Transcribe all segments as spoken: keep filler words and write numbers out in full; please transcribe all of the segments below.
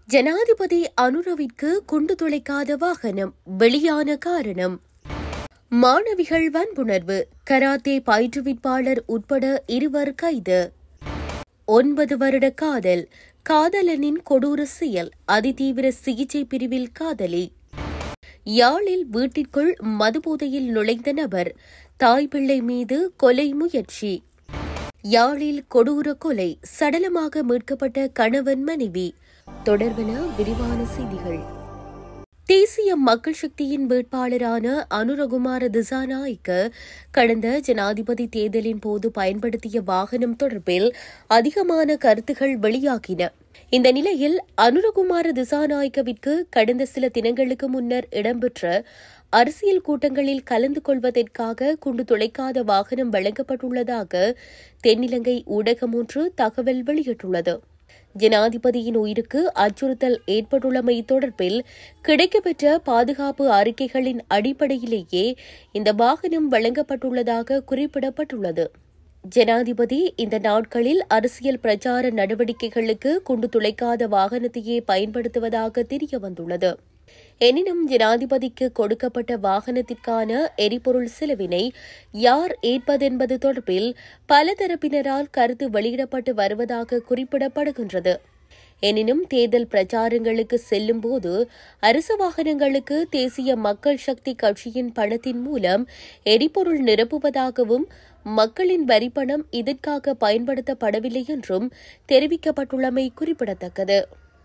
ஜனாதிபதி அனுரவிற்கு குண்டு துளைக்காத வாகனம், வெளியான காரணம். மாணவிகள் வன்புணர்வு, கராத்தே பயிற்றுவிப்பாளர் உட்பட இருவர் கைது. ஒன்பது வருட காதல், காதலனின் கொடூர செயல், அதிதீவிர சிகிச்சை பிரிவில் காதலி. யாழில் வீட்டிற்குள் மதுபோதையில் நுழைந்த நபர், தாய் பிள்ளை மீது கொலை முயற்சி. யாழில் கொடூர கொலை, சடலமாக மீட்கப்பட்ட கணவன் மனைவி. தொடர்பென விரிவான செய்திகள். தேசிய மக்கள் சக்தியின் வேட்பாளரான அனுரகுமார திசாநாயக்க கடந்த ஜனாதிபதி தேர்தலின் போது பயன்படுத்திய வாகனம் தொடர்பில் அதிகமான கருத்துகள் வெளியாகின. இந்த நிலையில் அனுரகுமார திசாநாயக்கவிற்கு கடந்த சில தினங்களுக்கு முன்னர் இடம்பெற்ற அரசியல் கூட்டங்களில் கலந்து கொள்வதற்காக குண்டு துளைக்காத வாகனம் வழங்கப்பட்டுள்ளதாக தென்னிலங்கை ஊடகம் ஒன்று தகவல் வெளியிட்டுள்ளது. ஜனாதிபதியின் உயிருக்கு அச்சுறுத்தல் ஏற்பட்டுள்ளமை தொடர்பில் கிடைக்கப்பெற்ற பாதுகாப்பு அறிக்கைகளின் அடிப்படையிலேயே இந்த வாகனம் வழங்கப்பட்டுள்ளதாக குறிப்பிடப்பட்டுள்ளது. ஜனாதிபதி இந்த நாட்களில் அரசியல் பிரச்சார நடவடிக்கைகளுக்கு குண்டு துளைக்காத வாகனத்தையே பயன்படுத்துவதாக தெரியவந்துள்ளது. எனினும் ஜனாதிபதிக்கு கொடுக்கப்பட்ட வாகனத்திற்கான எரிபொருள் செலவினை யார் ஏற்பதென்பது தொடர்பில் பல தரப்பினரால் கருத்து வெளியிடப்பட்டு வருவதாக குறிப்பிடப்படுகின்றது. எனினும் தேர்தல் பிரச்சாரங்களுக்கு செல்லும் போது அரசு வாகனங்களுக்கு தேசிய மக்கள் சக்தி கட்சியின் பணத்தின் மூலம் எரிபொருள் நிரப்புவதாகவும் மக்களின் வரிப்பணம் இதற்காக பயன்படுத்தப்படவில்லை என்றும் தெரிவிக்கப்பட்டுள்ளமை குறிப்பிடத்தக்கது.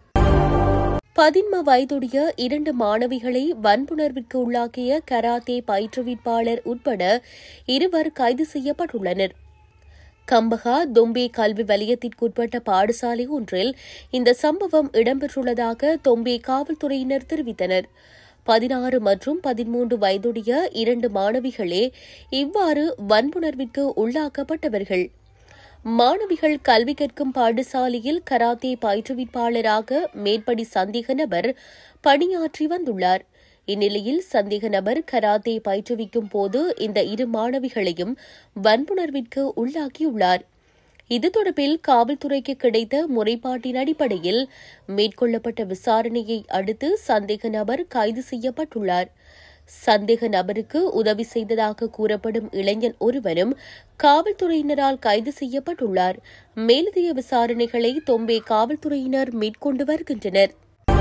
பதின்ம வயதுடைய இரண்டு மாணவிகளை வன்புணர்விற்கு உள்ளாக்கிய கராத்தே பயிற்றுவிப்பாளர் உட்பட இருவர் கைது செய்யப்பட்டுள்ளனர். கம்பஹா தொம்பே கல்வி வலயத்திற்குட்பட்ட பாடசாலை ஒன்றில் இந்த சம்பவம் இடம்பெற்றுள்ளதாக தொம்பே காவல்துறையினர் தெரிவித்தனர். பதினாறு மற்றும் பதிமூன்று வயதுடைய இரண்டு மாணவிகளே இவ்வாறு வன்புணர்விற்கு உள்ளாக்கப்பட்டவர்கள். மாணவிகள் கல்வி கற்கும் பாடசாலையில் கராத்தே பயிற்றுவிப்பாளராக மேற்படி சந்தேக நபர் பணியாற்றி வந்துள்ளார். இந்நிலையில் சந்தேக நபர் கராத்தே பயிற்றுவிக்கும் போது இந்த இரு மாணவிகளையும் வன்புணர்விற்கு உள்ளாக்கியுள்ளார். இது தொடர்பில் காவல்துறைக்கு கிடைத்த முறைப்பாட்டின் அடிப்படையில் மேற்கொள்ளப்பட்ட விசாரணையை அடுத்து சந்தேக நபர் கைது செய்யப்பட்டுள்ளார். சந்தேக நபருக்கு உதவி செய்ததாக கூறப்படும் இளைஞன் ஒருவரும் காவல்துறையினரால் கைது செய்யப்பட்டுள்ளார். மேலதிக விசாரணைகளை தொம்பே காவல்துறையினர் மேற்கொண்டு வருகின்றனர்.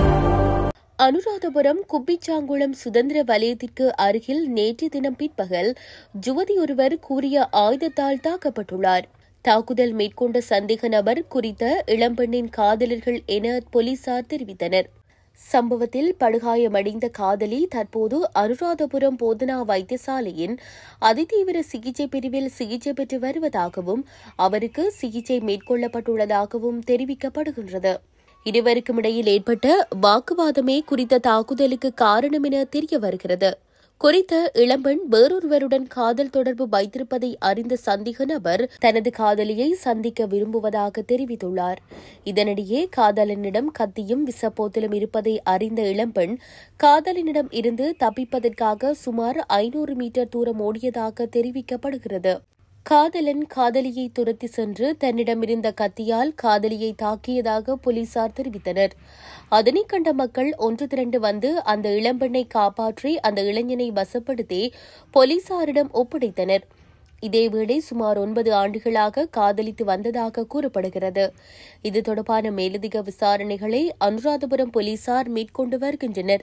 அனுராதபுரம் குப்பிச்சாங்குளம் சுதந்திர வலயத்திற்கு அருகில் நேற்றைய தினம் பிற்பகல் யுவதி ஒருவர் கூறிய ஆயுதத்தால் தாக்கப்பட்டுள்ளார். தாக்குதல் மேற்கொண்ட சந்தேக நபர் குறித்த இளம்பெண்ணின் காதலர்கள் என போலீசார் தெரிவித்தனர். சம்பவத்தில் படுகாயமடைந்த காதலி தற்போது அனுராதபுரம் போதனா வைத்தியசாலையின் அதிதீவிர சிகிச்சை பிரிவில் சிகிச்சை பெற்று வருவதாகவும் அவருக்கு சிகிச்சை மேற்கொள்ளப்பட்டுள்ளதாகவும் தெரிவிக்கப்படுகின்றது. இருவருக்கும் இடையில் ஏற்பட்ட வாக்குவாதமே குறித்த தாக்குதலுக்கு காரணம் என தெரிய வருகிறது. குறித்த இளம்பெண் வேறொருவருடன் காதல் தொடர்பு வைத்திருப்பதை அறிந்த சந்தேக நபர் தனது காதலியை சந்திக்க விரும்புவதாக தெரிவித்துள்ளார். இதனிடையே காதலனிடம் கத்தியும் விசப்போத்தலும் இருப்பதை அறிந்த இளம்பெண் காதலனிடம் இருந்து தப்பிப்பதற்காக சுமார் ஐநூறு மீட்டர் தூரம் ஓடியதாக தெரிவிக்கப்படுகிறது. காதலன் காதலியை துரத்தி சென்று தன்னிடமிருந்த கத்தியால் காதலியை தாக்கியதாக போலீசார் தெரிவித்தனர். அதனை கண்ட மக்கள் ஒன்று திரண்டு வந்து அந்த இளம்பெண்ணை காப்பாற்றி அந்த இளைஞனை வசப்படுத்தி போலீசாரிடம் ஒப்படைத்தனர். இதேவேளை சுமார் ஒன்பது ஆண்டுகளாக காதலித்து வந்ததாக கூறப்படுகிறது. இது தொடர்பான மேலதிக விசாரணைகளை அனுராதபுரம் போலீசார் மேற்கொண்டு வருகின்றனர்.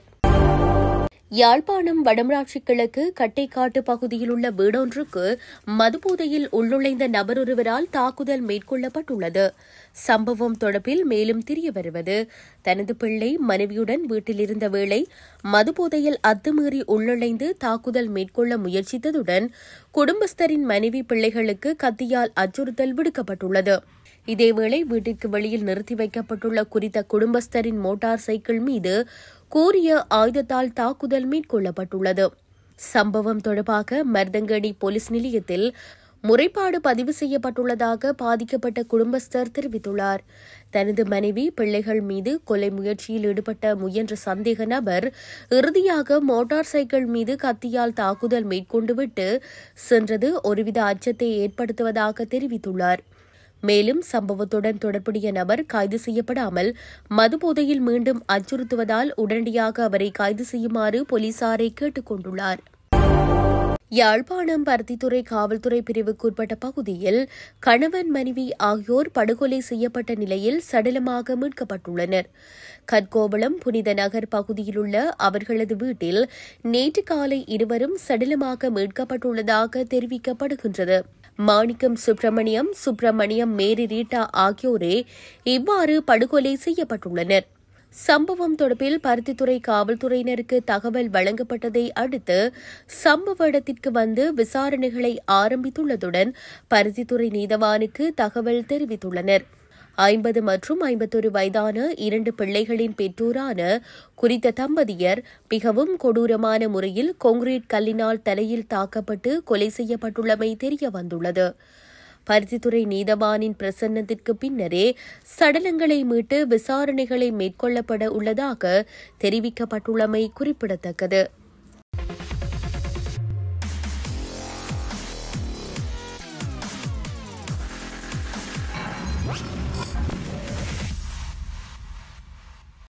யாழ்ப்பாணம் வடமராட்சி கிழக்கு கட்டைக்காட்டு பகுதியில் உள்ள வீடொன்றுக்கு மதுபோதையில் உள்நுழைந்த நபரொருவரால் தாக்குதல் மேற்கொள்ளப்பட்டுள்ளது. சம்பவம் தொடர்பில் மேலும் தெரிய வருவது, தனது பிள்ளை மனைவியுடன் வீட்டில் இருந்த வேளை மதுபோதையில் அத்துமீறி உள்நுழைந்து தாக்குதல் மேற்கொள்ள முயற்சித்ததுடன் குடும்பஸ்தரின் மனைவி பிள்ளைகளுக்கு கத்தியால் அச்சுறுத்தல் விடுக்கப்பட்டுள்ளது. இதேவேளை வீட்டிற்கு வெளியில் நிறுத்தி வைக்கப்பட்டுள்ள குறித்த குடும்பஸ்தரின் மோட்டார் சைக்கிள் மீது கூறிய ஆயுதத்தால் தாக்குதல் மேற்கொள்ளப்பட்டுள்ளது. சம்பவம் தொடர்பாக மருதங்கணி போலீஸ் நிலையத்தில் முறைப்பாடு பதிவு செய்யப்பட்டுள்ளதாக பாதிக்கப்பட்ட குடும்பஸ்தர் தெரிவித்துள்ளார். தனது மனைவி பிள்ளைகள் மீது கொலை முயற்சியில் ஈடுபட்ட முயன்ற சந்தேக நபர் இறுதியாக மோட்டார் சைக்கிள் மீது கத்தியால் தாக்குதல் மேற்கொண்டுவிட்டு சென்றது ஒருவித அச்சத்தை ஏற்படுத்துவதாக தெரிவித்துள்ளார். மேலும் சம்பவத்துடன் தொடர்புடைய நபர் கைது செய்யப்படாமல் மதுபோதையில் மீண்டும் அச்சுறுத்துவதால் உடனடியாக அவரை கைது செய்யுமாறு போலீசாரை கேட்டுக் கொண்டுள்ளார். யாழ்ப்பாணம் பருத்தித்துறை காவல்துறை பிரிவுக்குட்பட்ட பகுதியில் கணவன் மனைவி ஆகியோர் படுகொலை செய்யப்பட்ட நிலையில் சடலமாக மீட்கப்பட்டுள்ளனர். கற்கோவளம் புனித நகர் பகுதியிலுள்ள அவர்களது வீட்டில் நேற்று காலை இருவரும் சடலமாக மீட்கப்பட்டுள்ளதாக தெரிவிக்கப்படுகின்றது. மாணிக்கம் சுப்பிரமணியம், சுப்பிரமணியம் மேரி ரீட்டா ஆகியோரே இவ்வாறு படுகொலை செய்யப்பட்டுள்ளனர். சம்பவம் தொடர்பில் பருத்தித்துறை காவல்துறையினருக்கு தகவல் வழங்கப்பட்டதை அடுத்து சம்பவ இடத்திற்கு வந்து விசாரணைகளை ஆரம்பித்துள்ளதுடன் பருத்தித்துறை நீதவானுக்கு தகவல் தெரிவித்துள்ளனர். ஐம்பது மற்றும் ஐம்பத்தொரு வயதான இரண்டு பிள்ளைகளின் பெற்றோரான குறித்த தம்பதியர் மிகவும் கொடூரமான முறையில் கான்கிரீட் கல்லினால் தலையில் தாக்கப்பட்டு கொலை செய்யப்பட்டுள்ளமை தெரியவந்துள்ளது. பருத்தித்துறை நீதவானின் பிரசன்னத்திற்கு பின்னரே சடலங்களை மீட்டு விசாரணைகளை மேற்கொள்ளப்பட உள்ளதாக தெரிவிக்கப்பட்டுள்ளமை குறிப்பிடத்தக்கது.